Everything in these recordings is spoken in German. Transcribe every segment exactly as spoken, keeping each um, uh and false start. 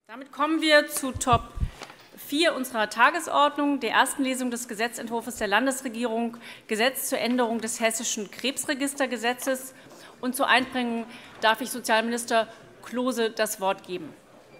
Damit kommen wir zu Top vier unserer Tagesordnung, der ersten Lesung des Gesetzentwurfs der Landesregierung, Gesetz zur Änderung des Hessischen Krebsregistergesetzes. Und zur Einbringung darf ich Sozialminister Klose das Wort geben.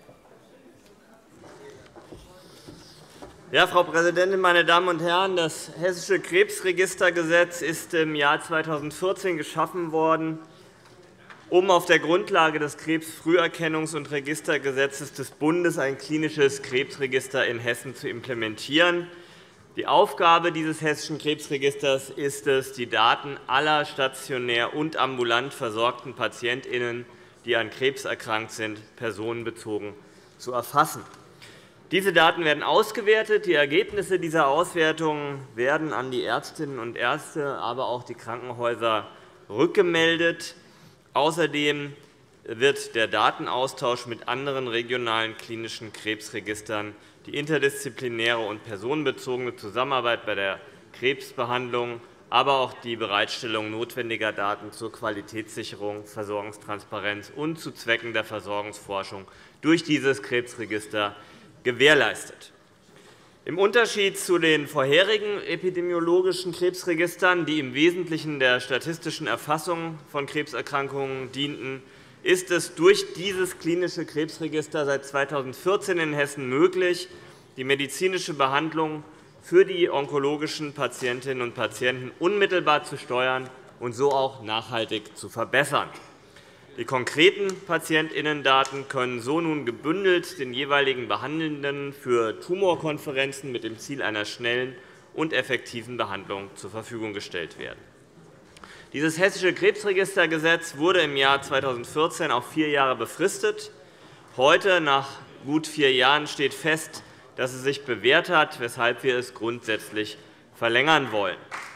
Ja, Frau Präsidentin, meine Damen und Herren! Das Hessische Krebsregistergesetz ist im Jahr zweitausendvierzehn geschaffen worden, um auf der Grundlage des Krebsfrüherkennungs- und Registergesetzes des Bundes ein klinisches Krebsregister in Hessen zu implementieren. Die Aufgabe dieses Hessischen Krebsregisters ist es, die Daten aller stationär und ambulant versorgten PatientInnen, die an Krebs erkrankt sind, personenbezogen zu erfassen. Diese Daten werden ausgewertet. Die Ergebnisse dieser Auswertung werden an die Ärztinnen und Ärzte, aber auch die Krankenhäuser rückgemeldet. Außerdem wird der Datenaustausch mit anderen regionalen klinischen Krebsregistern, die interdisziplinäre und personenbezogene Zusammenarbeit bei der Krebsbehandlung, aber auch die Bereitstellung notwendiger Daten zur Qualitätssicherung, Versorgungstransparenz und zu Zwecken der Versorgungsforschung durch dieses Krebsregister gewährleistet. Im Unterschied zu den vorherigen epidemiologischen Krebsregistern, die im Wesentlichen der statistischen Erfassung von Krebserkrankungen dienten, ist es durch dieses klinische Krebsregister seit zweitausendvierzehn in Hessen möglich, die medizinische Behandlung für die onkologischen Patientinnen und Patienten unmittelbar zu steuern und so auch nachhaltig zu verbessern. Die konkreten PatientInnendaten können so nun gebündelt den jeweiligen Behandelnden für Tumorkonferenzen mit dem Ziel einer schnellen und effektiven Behandlung zur Verfügung gestellt werden. Dieses Hessische Krebsregistergesetz wurde im Jahr zweitausendvierzehn auf vier Jahre befristet. Heute, nach gut vier Jahren, steht fest, dass es sich bewährt hat, weshalb wir es grundsätzlich verlängern wollen.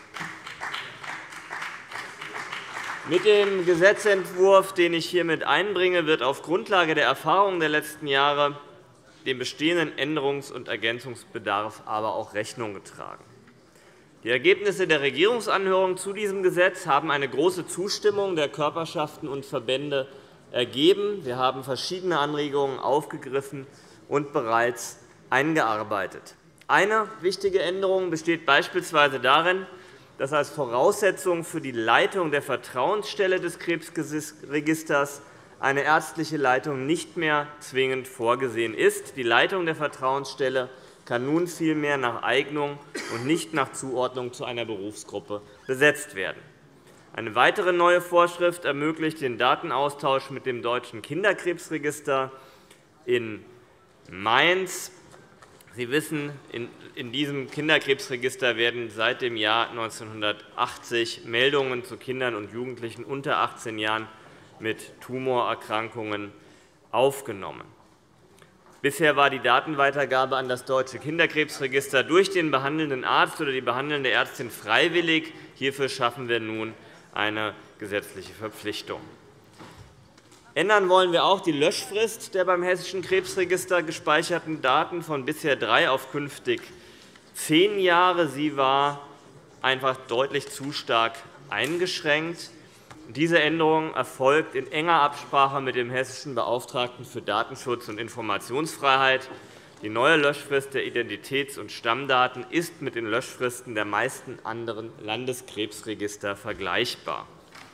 Mit dem Gesetzentwurf, den ich hiermit einbringe, wird auf Grundlage der Erfahrungen der letzten Jahre dem bestehenden Änderungs- und Ergänzungsbedarf aber auch Rechnung getragen. Die Ergebnisse der Regierungsanhörung zu diesem Gesetz haben eine große Zustimmung der Körperschaften und Verbände ergeben. Wir haben verschiedene Anregungen aufgegriffen und bereits eingearbeitet. Eine wichtige Änderung besteht beispielsweise darin, dass als Voraussetzung für die Leitung der Vertrauensstelle des Krebsregisters eine ärztliche Leitung nicht mehr zwingend vorgesehen ist. Die Leitung der Vertrauensstelle kann nun vielmehr nach Eignung und nicht nach Zuordnung zu einer Berufsgruppe besetzt werden. Eine weitere neue Vorschrift ermöglicht den Datenaustausch mit dem Deutschen Kinderkrebsregister in Mainz. Sie wissen, in diesem Kinderkrebsregister werden seit dem Jahr neunzehnhundertachtzig Meldungen zu Kindern und Jugendlichen unter achtzehn Jahren mit Tumorerkrankungen aufgenommen. Bisher war die Datenweitergabe an das Deutsche Kinderkrebsregister durch den behandelnden Arzt oder die behandelnde Ärztin freiwillig. Hierfür schaffen wir nun eine gesetzliche Verpflichtung. Ändern wollen wir auch die Löschfrist der beim Hessischen Krebsregister gespeicherten Daten von bisher drei auf künftig zehn Jahre. Sie war einfach deutlich zu stark eingeschränkt. Diese Änderung erfolgt in enger Absprache mit dem hessischen Beauftragten für Datenschutz und Informationsfreiheit. Die neue Löschfrist der Identitäts- und Stammdaten ist mit den Löschfristen der meisten anderen Landeskrebsregister vergleichbar.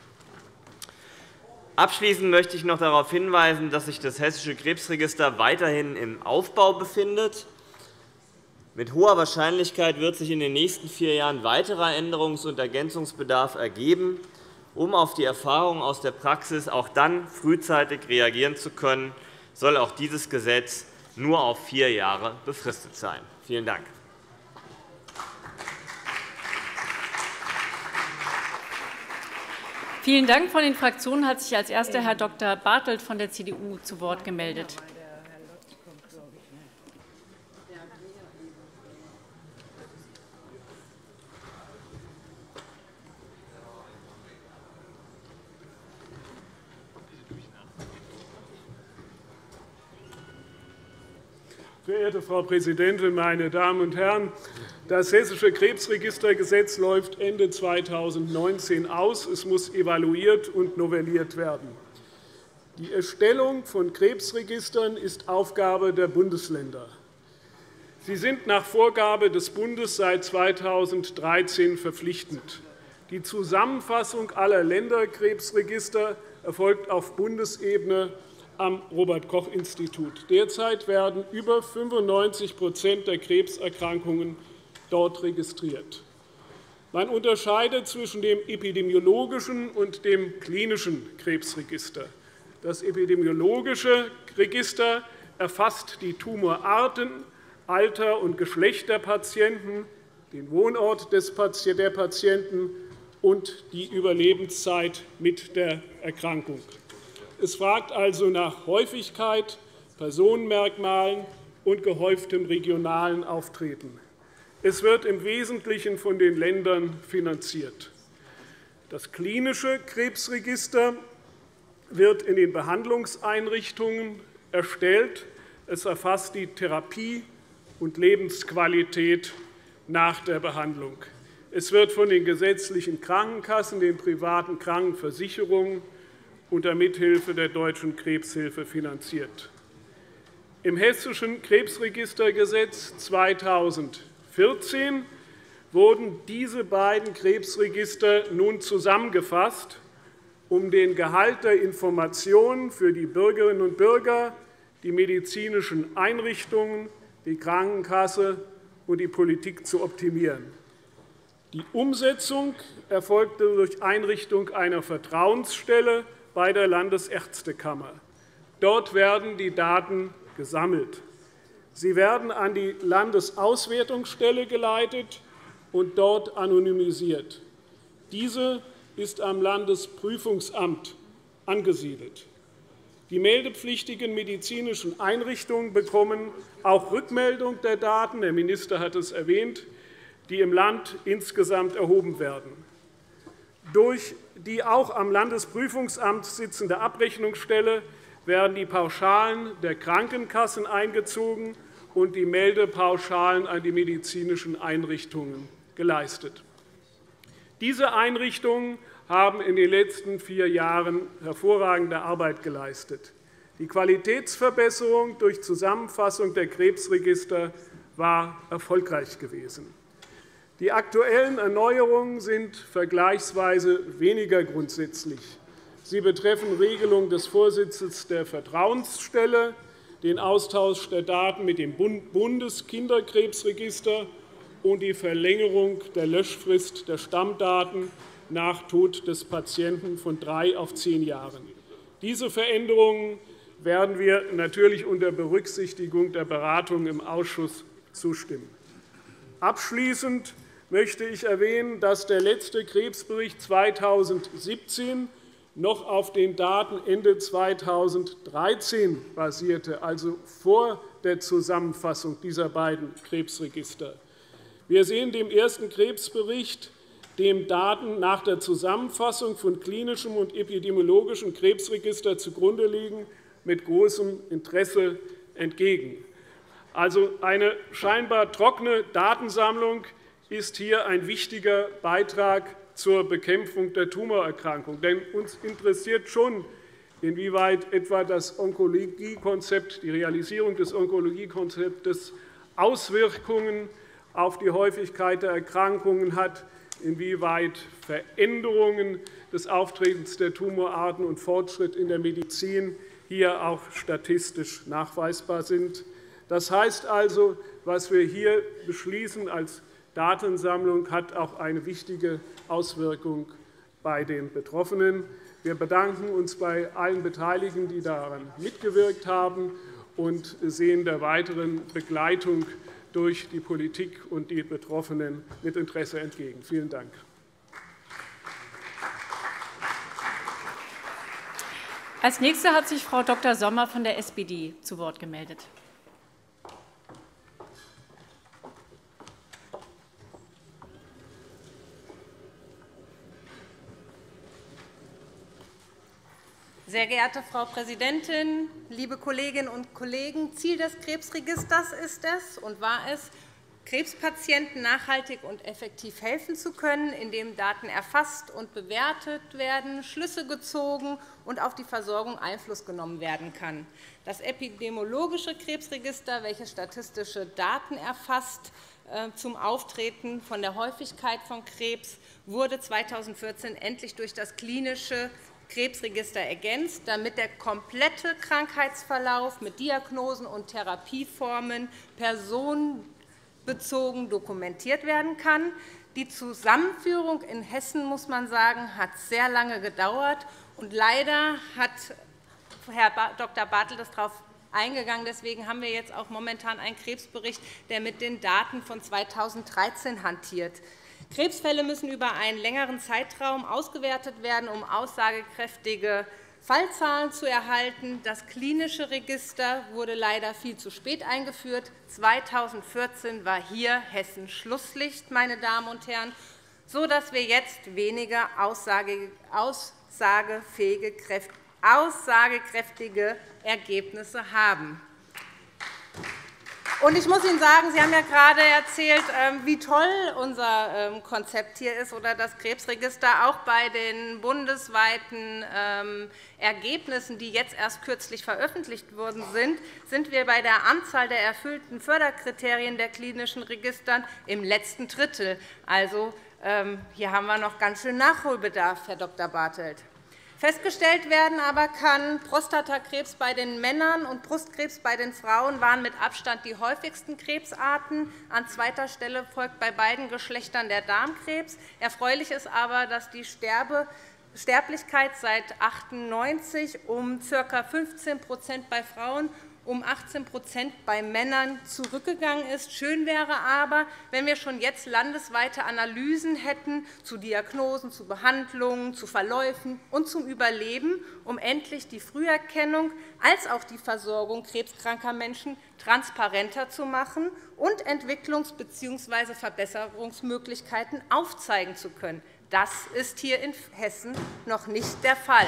Abschließend möchte ich noch darauf hinweisen, dass sich das Hessische Krebsregister weiterhin im Aufbau befindet. Mit hoher Wahrscheinlichkeit wird sich in den nächsten vier Jahren weiterer Änderungs- und Ergänzungsbedarf ergeben. Um auf die Erfahrungen aus der Praxis auch dann frühzeitig reagieren zu können, soll auch dieses Gesetz nur auf vier Jahre befristet sein. Vielen Dank. Vielen Dank. Von den Fraktionen hat sich als Erster Herr Doktor Bartelt von der C D U zu Wort gemeldet. Verehrte Frau Präsidentin, meine Damen und Herren! Das Hessische Krebsregistergesetz läuft Ende zweitausendneunzehn aus. Es muss evaluiert und novelliert werden. Die Erstellung von Krebsregistern ist Aufgabe der Bundesländer. Sie sind nach Vorgabe des Bundes seit zweitausenddreizehn verpflichtend. Die Zusammenfassung aller Länderkrebsregister erfolgt auf Bundesebene am Robert-Koch-Institut. Derzeit werden über fünfundneunzig Prozent der Krebserkrankungen dort registriert. Man unterscheidet zwischen dem epidemiologischen und dem klinischen Krebsregister. Das epidemiologische Register erfasst die Tumorarten, Alter und Geschlecht der Patienten, den Wohnort der Patienten und die Überlebenszeit mit der Erkrankung. Es fragt also nach Häufigkeit, Personenmerkmalen und gehäuftem regionalen Auftreten. Es wird im Wesentlichen von den Ländern finanziert. Das klinische Krebsregister wird in den Behandlungseinrichtungen erstellt. Es erfasst die Therapie und Lebensqualität nach der Behandlung. Es wird von den gesetzlichen Krankenkassen, den privaten Krankenversicherungen unter Mithilfe der Deutschen Krebshilfe finanziert. Im Hessischen Krebsregistergesetz zweitausendvierzehn wurden diese beiden Krebsregister nun zusammengefasst, um den Gehalt der Informationen für die Bürgerinnen und Bürger, die medizinischen Einrichtungen, die Krankenkasse und die Politik zu optimieren. Die Umsetzung erfolgte durch Einrichtung einer Vertrauensstelle bei der Landesärztekammer. Dort werden die Daten gesammelt. Sie werden an die Landesauswertungsstelle geleitet und dort anonymisiert. Diese ist am Landesprüfungsamt angesiedelt. Die meldepflichtigen medizinischen Einrichtungen bekommen auch Rückmeldung der Daten, der Minister hat es erwähnt, die im Land insgesamt erhoben werden. Durch die auch am Landesprüfungsamt sitzende Abrechnungsstelle werden die Pauschalen der Krankenkassen eingezogen und die Meldepauschalen an die medizinischen Einrichtungen geleistet. Diese Einrichtungen haben in den letzten vier Jahren hervorragende Arbeit geleistet. Die Qualitätsverbesserung durch Zusammenfassung der Krebsregister war erfolgreich gewesen. Die aktuellen Erneuerungen sind vergleichsweise weniger grundsätzlich. Sie betreffen Regelung des Vorsitzes der Vertrauensstelle, den Austausch der Daten mit dem Bundeskinderkrebsregister und die Verlängerung der Löschfrist der Stammdaten nach Tod des Patienten von drei auf zehn Jahren. Diese Veränderungen werden wir natürlich unter Berücksichtigung der Beratungen im Ausschuss zustimmen. Abschließend möchte ich erwähnen, dass der letzte Krebsbericht zweitausendsiebzehn noch auf den Daten Ende zweitausenddreizehn basierte, also vor der Zusammenfassung dieser beiden Krebsregister. Wir sehen dem ersten Krebsbericht, dem Daten nach der Zusammenfassung von klinischem und epidemiologischem Krebsregister zugrunde liegen, mit großem Interesse entgegen. Also eine scheinbar trockene Datensammlung ist hier ein wichtiger Beitrag zur Bekämpfung der Tumorerkrankung. Denn uns interessiert schon, inwieweit etwa das Onkologiekonzept, die Realisierung des Onkologiekonzeptes Auswirkungen auf die Häufigkeit der Erkrankungen hat, inwieweit Veränderungen des Auftretens der Tumorarten und Fortschritt in der Medizin hier auch statistisch nachweisbar sind. Das heißt also, was wir hier beschließen als Datensammlung, hat auch eine wichtige Auswirkung bei den Betroffenen. Wir bedanken uns bei allen Beteiligten, die daran mitgewirkt haben, und sehen der weiteren Begleitung durch die Politik und die Betroffenen mit Interesse entgegen. Vielen Dank. Als Nächste hat sich Frau Doktor Sommer von der S P D zu Wort gemeldet. Sehr geehrte Frau Präsidentin, liebe Kolleginnen und Kollegen! Ziel des Krebsregisters ist es und war es, Krebspatienten nachhaltig und effektiv helfen zu können, indem Daten erfasst und bewertet werden, Schlüsse gezogen und auf die Versorgung Einfluss genommen werden kann. Das epidemiologische Krebsregister, welches statistische Daten erfasst zum Auftreten von der Häufigkeit von Krebs, wurde zweitausendvierzehn endlich durch das klinische Krebsregister ergänzt, damit der komplette Krankheitsverlauf mit Diagnosen und Therapieformen personenbezogen dokumentiert werden kann. Die Zusammenführung in Hessen, muss man sagen, hat sehr lange gedauert, und leider hat Herr Doktor Bartel das darauf eingegangen. Deswegen haben wir jetzt auch momentan einen Krebsbericht, der mit den Daten von zweitausenddreizehn hantiert. Krebsfälle müssen über einen längeren Zeitraum ausgewertet werden, um aussagekräftige Fallzahlen zu erhalten. Das klinische Register wurde leider viel zu spät eingeführt. zweitausendvierzehn war hier Hessen Schlusslicht, meine Damen und Herren, sodass wir jetzt weniger aussagefähige, aussagekräftige Ergebnisse haben. Und ich muss Ihnen sagen, Sie haben ja gerade erzählt, wie toll unser Konzept hier ist, oder das Krebsregister. Auch bei den bundesweiten Ergebnissen, die jetzt erst kürzlich veröffentlicht worden sind, sind wir bei der Anzahl der erfüllten Förderkriterien der klinischen Registern im letzten Drittel. Also hier haben wir noch ganz schön Nachholbedarf, Herr Doktor Bartelt. Festgestellt werden aber kann, Prostatakrebs bei den Männern und Brustkrebs bei den Frauen waren mit Abstand die häufigsten Krebsarten. An zweiter Stelle folgt bei beiden Geschlechtern der Darmkrebs. Erfreulich ist aber, dass die Sterbe Sterblichkeit seit achtundneunzig um ca. fünfzehn Prozent bei Frauen, um achtzehn Prozent bei Männern zurückgegangen ist. Schön wäre aber, wenn wir schon jetzt landesweite Analysen hätten zu Diagnosen, zu Behandlungen, zu Verläufen und zum Überleben, um endlich die Früherkennung als auch die Versorgung krebskranker Menschen transparenter zu machen und Entwicklungs- bzw. Verbesserungsmöglichkeiten aufzeigen zu können. Das ist hier in Hessen noch nicht der Fall.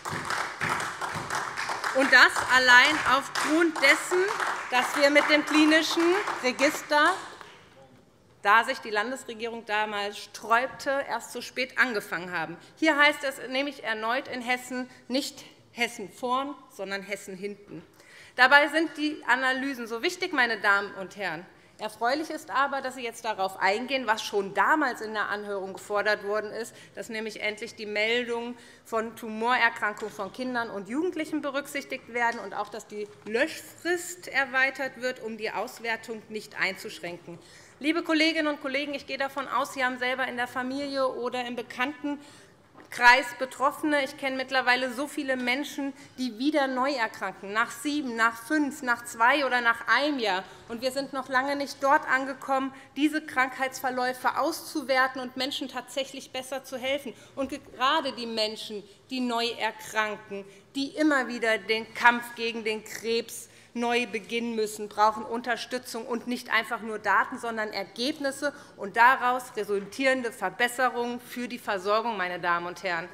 Und das allein aufgrund dessen, dass wir mit dem klinischen Register, da sich die Landesregierung damals sträubte, erst zu spät angefangen haben. Hier heißt es nämlich erneut in Hessen nicht Hessen vorn, sondern Hessen hinten. Dabei sind die Analysen so wichtig, meine Damen und Herren. Erfreulich ist aber, dass Sie jetzt darauf eingehen, was schon damals in der Anhörung gefordert worden ist, dass nämlich endlich die Meldungen von Tumorerkrankungen von Kindern und Jugendlichen berücksichtigt werden und auch, dass die Löschfrist erweitert wird, um die Auswertung nicht einzuschränken. Liebe Kolleginnen und Kollegen, ich gehe davon aus, Sie haben selber in der Familie oder im Bekanntenkreis Betroffene. Ich kenne mittlerweile so viele Menschen, die wieder neu erkranken, nach sieben, nach fünf, nach zwei oder nach einem Jahr. Und wir sind noch lange nicht dort angekommen, diese Krankheitsverläufe auszuwerten und Menschen tatsächlich besser zu helfen. Und gerade die Menschen, die neu erkranken, die immer wieder den Kampf gegen den Krebs neu beginnen müssen, brauchen Unterstützung und nicht einfach nur Daten, sondern Ergebnisse und daraus resultierende Verbesserungen für die Versorgung, meine Damen und Herren.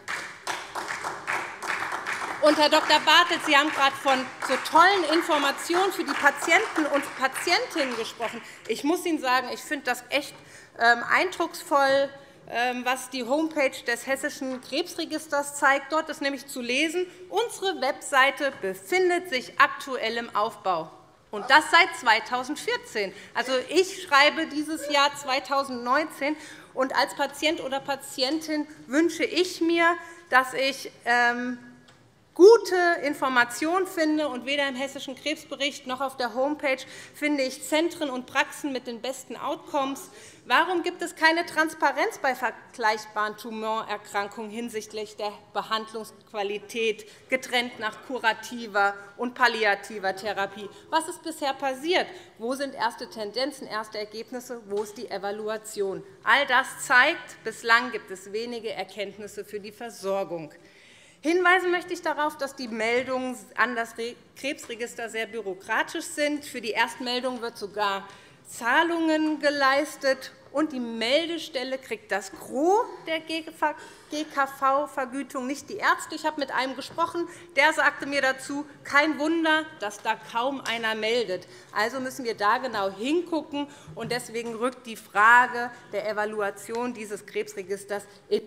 Und, Herr Doktor Bartelt, Sie haben gerade von so tollen Informationen für die Patienten und Patientinnen gesprochen. Ich muss Ihnen sagen, ich finde das echt eindrucksvoll, was die Homepage des Hessischen Krebsregisters zeigt. Dort ist nämlich zu lesen, unsere Webseite befindet sich aktuell im Aufbau. Und das seit zweitausendvierzehn. Also ich schreibe dieses Jahr zweitausendneunzehn. Und als Patient oder Patientin wünsche ich mir, dass ich ähm, gute Informationen finde. Und weder im Hessischen Krebsbericht noch auf der Homepage finde ich Zentren und Praxen mit den besten Outcomes. Warum gibt es keine Transparenz bei vergleichbaren Tumorerkrankungen hinsichtlich der Behandlungsqualität, getrennt nach kurativer und palliativer Therapie? Was ist bisher passiert? Wo sind erste Tendenzen, erste Ergebnisse? Wo ist die Evaluation? All das zeigt, bislang gibt es wenige Erkenntnisse für die Versorgung. Hinweisen möchte ich darauf, dass die Meldungen an das Krebsregister sehr bürokratisch sind. Für die Erstmeldung wird sogar Zahlungen geleistet, und die Meldestelle kriegt das Gros der G K V-Vergütung, nicht die Ärzte. Ich habe mit einem gesprochen, der sagte mir dazu, kein Wunder, dass da kaum einer meldet. Also müssen wir da genau hingucken, und deswegen rückt die Frage der Evaluation dieses Krebsregisters in.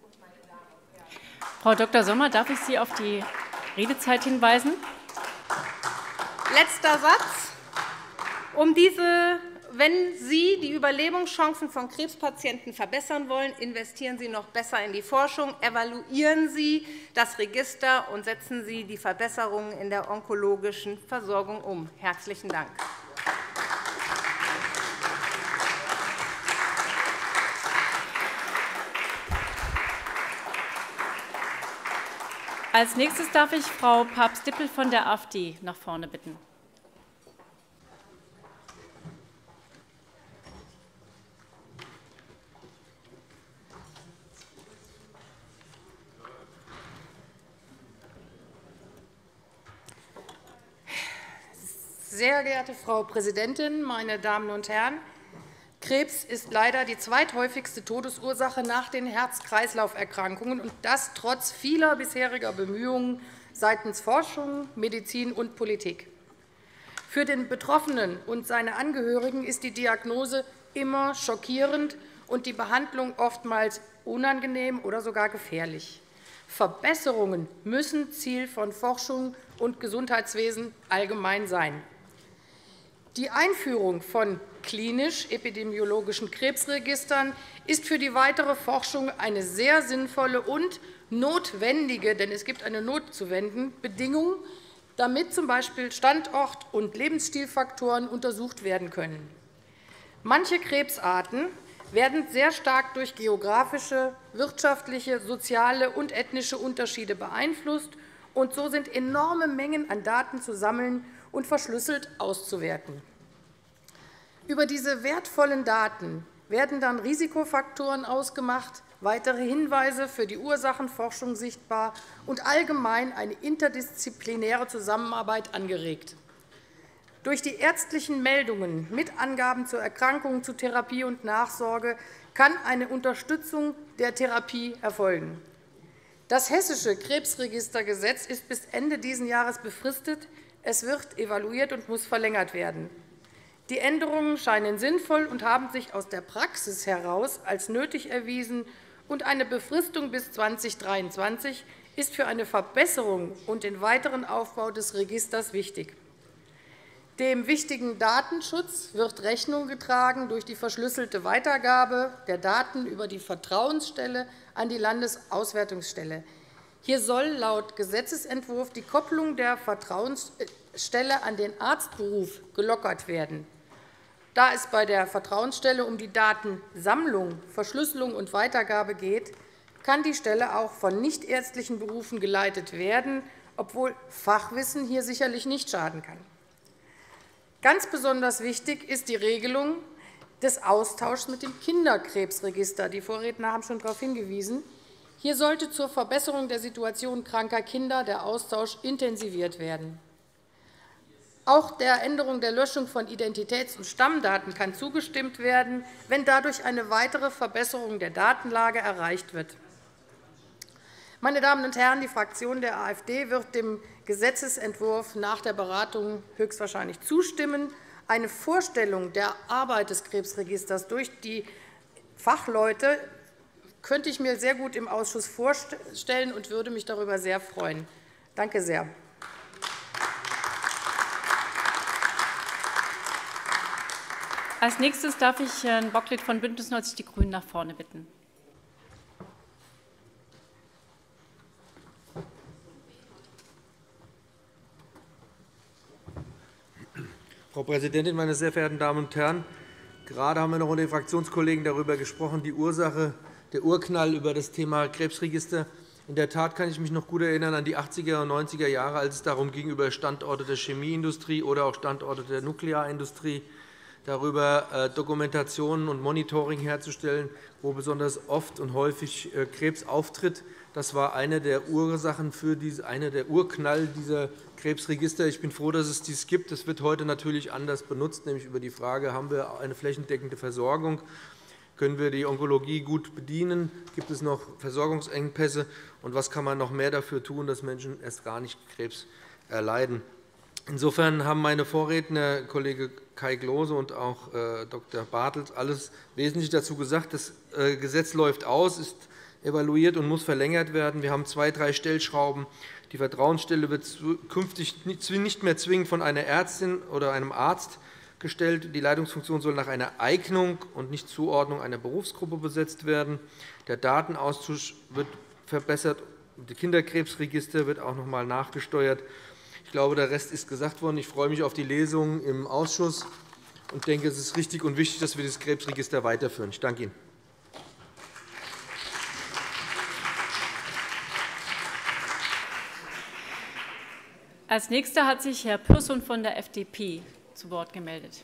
Frau Doktor Sommer, darf ich Sie auf die Redezeit hinweisen? Letzter Satz. Um diese, wenn Sie die Überlebenschancen von Krebspatienten verbessern wollen, investieren Sie noch besser in die Forschung, evaluieren Sie das Register und setzen Sie die Verbesserungen in der onkologischen Versorgung um. Herzlichen Dank. Als nächstes darf ich Frau Papst-Dippel von der AfD nach vorne bitten. Sehr geehrte Frau Präsidentin, meine Damen und Herren! Krebs ist leider die zweithäufigste Todesursache nach den Herz-Kreislauf-Erkrankungen, und das trotz vieler bisheriger Bemühungen seitens Forschung, Medizin und Politik. Für den Betroffenen und seine Angehörigen ist die Diagnose immer schockierend und die Behandlung oftmals unangenehm oder sogar gefährlich. Verbesserungen müssen Ziel von Forschung und Gesundheitswesen allgemein sein. Die Einführung von klinisch-epidemiologischen Krebsregistern ist für die weitere Forschung eine sehr sinnvolle und notwendige, denn es gibt eine notzuwenden, Bedingung, damit z. B. Standort- und Lebensstilfaktoren untersucht werden können. Manche Krebsarten werden sehr stark durch geografische, wirtschaftliche, soziale und ethnische Unterschiede beeinflusst, und so sind enorme Mengen an Daten zu sammeln und verschlüsselt auszuwerten. Über diese wertvollen Daten werden dann Risikofaktoren ausgemacht, weitere Hinweise für die Ursachenforschung sichtbar und allgemein eine interdisziplinäre Zusammenarbeit angeregt. Durch die ärztlichen Meldungen mit Angaben zur Erkrankung, zu Therapie und Nachsorge kann eine Unterstützung der Therapie erfolgen. Das Hessische Krebsregistergesetz ist bis Ende dieses Jahres befristet. Es wird evaluiert und muss verlängert werden. Die Änderungen scheinen sinnvoll und haben sich aus der Praxis heraus als nötig erwiesen, und eine Befristung bis zweitausenddreiundzwanzig ist für eine Verbesserung und den weiteren Aufbau des Registers wichtig. Dem wichtigen Datenschutz wird Rechnung getragen durch die verschlüsselte Weitergabe der Daten über die Vertrauensstelle an die Landesauswertungsstelle. Hier soll laut Gesetzentwurf die Kopplung der Vertrauensstelle an den Arztberuf gelockert werden. Da es bei der Vertrauensstelle um die Datensammlung, Verschlüsselung und Weitergabe geht, kann die Stelle auch von nichtärztlichen Berufen geleitet werden, obwohl Fachwissen hier sicherlich nicht schaden kann. Ganz besonders wichtig ist die Regelung des Austauschs mit dem Kinderkrebsregister. Die Vorredner haben schon darauf hingewiesen. Hier sollte zur Verbesserung der Situation kranker Kinder der Austausch intensiviert werden. Auch der Änderung der Löschung von Identitäts- und Stammdaten kann zugestimmt werden, wenn dadurch eine weitere Verbesserung der Datenlage erreicht wird. Meine Damen und Herren, die Fraktion der AfD wird dem Gesetzentwurf nach der Beratung höchstwahrscheinlich zustimmen. Eine Vorstellung der Arbeit des Krebsregisters durch die Fachleute könnte ich mir sehr gut im Ausschuss vorstellen und würde mich darüber sehr freuen. Danke sehr. Als nächstes darf ich Herrn Bocklet von BÜNDNIS neunzig die GRÜNEN nach vorne bitten. Frau Präsidentin, meine sehr verehrten Damen und Herren! Gerade haben wir noch unter den Fraktionskollegen darüber gesprochen, die Ursache, der Urknall über das Thema Krebsregister. In der Tat kann ich mich noch gut erinnern an die achtziger und neunziger Jahre, als es darum ging, über Standorte der Chemieindustrie oder auch Standorte der Nuklearindustrie darüber Dokumentationen und Monitoring herzustellen, wo besonders oft und häufig Krebs auftritt. Das war eine der Ursachen für diese, eine der Urknall dieser Krebsregister. Ich bin froh, dass es dies gibt. Es wird heute natürlich anders benutzt, nämlich über die Frage, haben wir eine flächendeckende Versorgung. Können wir die Onkologie gut bedienen? Gibt es noch Versorgungsengpässe? Und was kann man noch mehr dafür tun, dass Menschen erst gar nicht Krebs erleiden? Insofern haben meine Vorredner, Kollege Kai Klose und auch äh, Doktor Bartels, alles Wesentliche dazu gesagt. Das äh, Gesetz läuft aus, ist evaluiert und muss verlängert werden. Wir haben zwei, drei Stellschrauben. Die Vertrauensstelle wird künftig nicht mehr zwingend von einer Ärztin oder einem Arzt gestellt. Die Leitungsfunktion soll nach einer Eignung und nicht Zuordnung einer Berufsgruppe besetzt werden. Der Datenaustausch wird verbessert. Das Kinderkrebsregister wird auch noch einmal nachgesteuert. Ich glaube, der Rest ist gesagt worden. Ich freue mich auf die Lesung im Ausschuss und denke, es ist richtig und wichtig, dass wir das Krebsregister weiterführen. Ich danke Ihnen. Als Nächster hat sich Herr Pürsün von der F D P zu Wort gemeldet.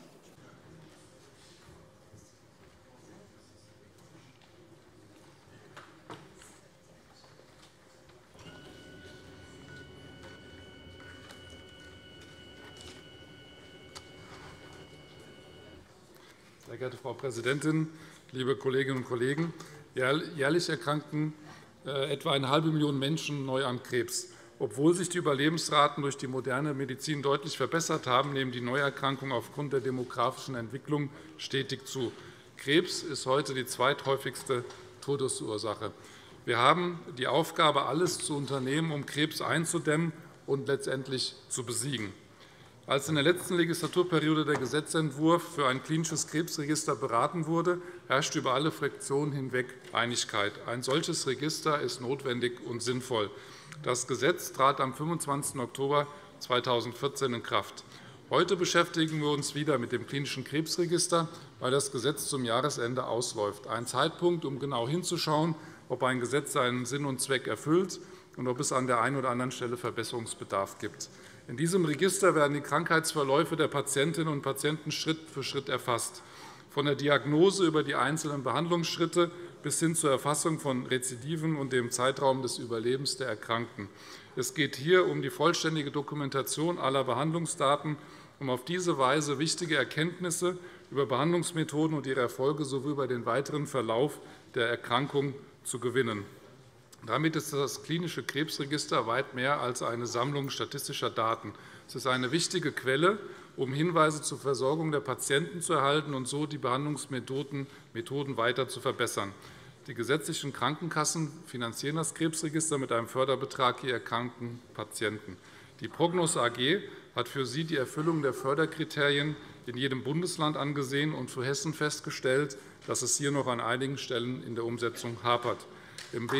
Sehr geehrte Frau Präsidentin, liebe Kolleginnen und Kollegen! Jährlich erkranken etwa eine halbe Million Menschen neu an Krebs. Obwohl sich die Überlebensraten durch die moderne Medizin deutlich verbessert haben, nehmen die Neuerkrankungen aufgrund der demografischen Entwicklung stetig zu. Krebs ist heute die zweithäufigste Todesursache. Wir haben die Aufgabe, alles zu unternehmen, um Krebs einzudämmen und letztendlich zu besiegen. Als in der letzten Legislaturperiode der Gesetzentwurf für ein klinisches Krebsregister beraten wurde, herrschte über alle Fraktionen hinweg Einigkeit. Ein solches Register ist notwendig und sinnvoll. Das Gesetz trat am fünfundzwanzigsten Oktober zweitausendvierzehn in Kraft. Heute beschäftigen wir uns wieder mit dem klinischen Krebsregister, weil das Gesetz zum Jahresende ausläuft. Ein Zeitpunkt, um genau hinzuschauen, ob ein Gesetz seinen Sinn und Zweck erfüllt und ob es an der einen oder anderen Stelle Verbesserungsbedarf gibt. In diesem Register werden die Krankheitsverläufe der Patientinnen und Patienten Schritt für Schritt erfasst. Von der Diagnose über die einzelnen Behandlungsschritte bis hin zur Erfassung von Rezidiven und dem Zeitraum des Überlebens der Erkrankten. Es geht hier um die vollständige Dokumentation aller Behandlungsdaten, um auf diese Weise wichtige Erkenntnisse über Behandlungsmethoden und ihre Erfolge sowie über den weiteren Verlauf der Erkrankung zu gewinnen. Damit ist das klinische Krebsregister weit mehr als eine Sammlung statistischer Daten. Es ist eine wichtige Quelle, um Hinweise zur Versorgung der Patienten zu erhalten und so die Behandlungsmethoden weiter zu verbessern. Die gesetzlichen Krankenkassen finanzieren das Krebsregister mit einem Förderbetrag je erkrankten Patienten. Die Prognos A G hat für sie die Erfüllung der Förderkriterien in jedem Bundesland angesehen und für Hessen festgestellt, dass es hier noch an einigen Stellen in der Umsetzung hapert. Im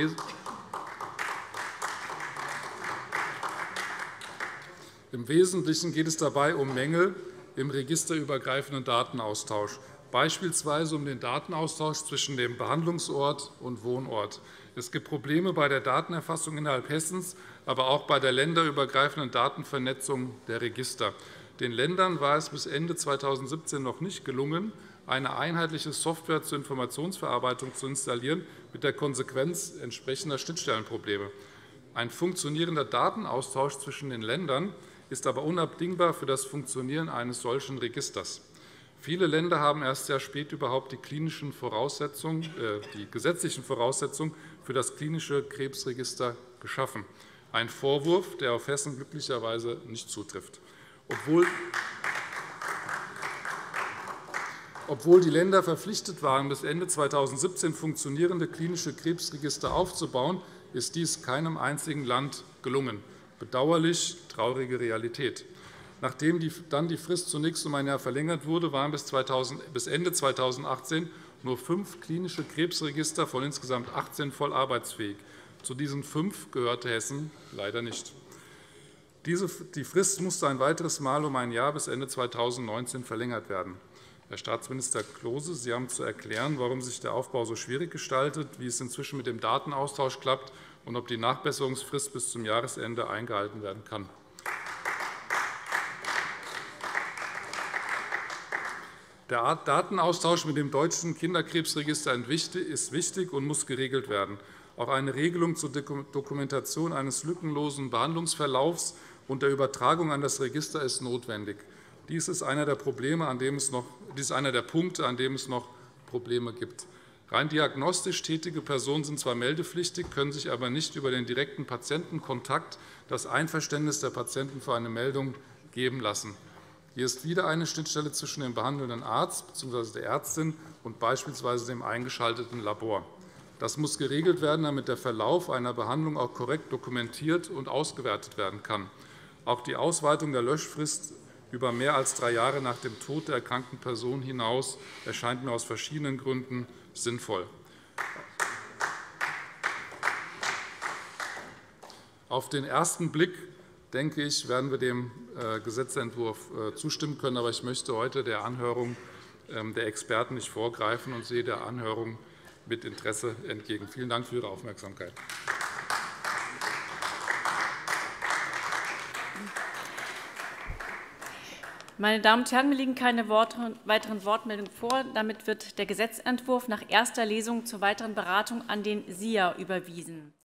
Im Wesentlichen geht es dabei um Mängel im registerübergreifenden Datenaustausch, beispielsweise um den Datenaustausch zwischen dem Behandlungsort und Wohnort. Es gibt Probleme bei der Datenerfassung innerhalb Hessens, aber auch bei der länderübergreifenden Datenvernetzung der Register. Den Ländern war es bis Ende zweitausendsiebzehn noch nicht gelungen, eine einheitliche Software zur Informationsverarbeitung zu installieren, mit der Konsequenz entsprechender Schnittstellenprobleme. Ein funktionierender Datenaustausch zwischen den Ländern ist aber unabdingbar für das Funktionieren eines solchen Registers. Viele Länder haben erst sehr spät überhaupt die, klinischen Voraussetzungen, äh, die gesetzlichen Voraussetzungen für das klinische Krebsregister geschaffen. Ein Vorwurf, der auf Hessen glücklicherweise nicht zutrifft. Obwohl Obwohl die Länder verpflichtet waren, bis Ende zweitausendsiebzehn funktionierende klinische Krebsregister aufzubauen, ist dies keinem einzigen Land gelungen. Bedauerlich traurige Realität. Nachdem dann die Frist zunächst um ein Jahr verlängert wurde, waren bis Ende zweitausendachtzehn nur fünf klinische Krebsregister von insgesamt achtzehn voll arbeitsfähig. Zu diesen fünf gehörte Hessen leider nicht. Die Frist musste ein weiteres Mal um ein Jahr bis Ende zweitausendneunzehn verlängert werden. Herr Staatsminister Klose, Sie haben zu erklären, warum sich der Aufbau so schwierig gestaltet, wie es inzwischen mit dem Datenaustausch klappt und ob die Nachbesserungsfrist bis zum Jahresende eingehalten werden kann. Der Datenaustausch mit dem deutschen Kinderkrebsregister ist wichtig und muss geregelt werden. Auch eine Regelung zur Dokumentation eines lückenlosen Behandlungsverlaufs und der Übertragung an das Register ist notwendig. Dies ist einer der, Probleme, an dem es noch, dies ist einer der Punkte, an dem es noch Probleme gibt. Rein diagnostisch tätige Personen sind zwar meldepflichtig, können sich aber nicht über den direkten Patientenkontakt das Einverständnis der Patienten für eine Meldung geben lassen. Hier ist wieder eine Schnittstelle zwischen dem behandelnden Arzt bzw. der Ärztin und beispielsweise dem eingeschalteten Labor. Das muss geregelt werden, damit der Verlauf einer Behandlung auch korrekt dokumentiert und ausgewertet werden kann. Auch die Ausweitung der Löschfrist über mehr als drei Jahre nach dem Tod der erkrankten Person hinaus erscheint mir aus verschiedenen Gründen sinnvoll. Auf den ersten Blick, denke ich, werden wir dem Gesetzentwurf zustimmen können. Aber ich möchte heute der Anhörung der Experten nicht vorgreifen und sehe der Anhörung mit Interesse entgegen. Vielen Dank für Ihre Aufmerksamkeit. Meine Damen und Herren, mir liegen keine weiteren Wortmeldungen vor. Damit wird der Gesetzentwurf nach erster Lesung zur weiteren Beratung an den S I A überwiesen.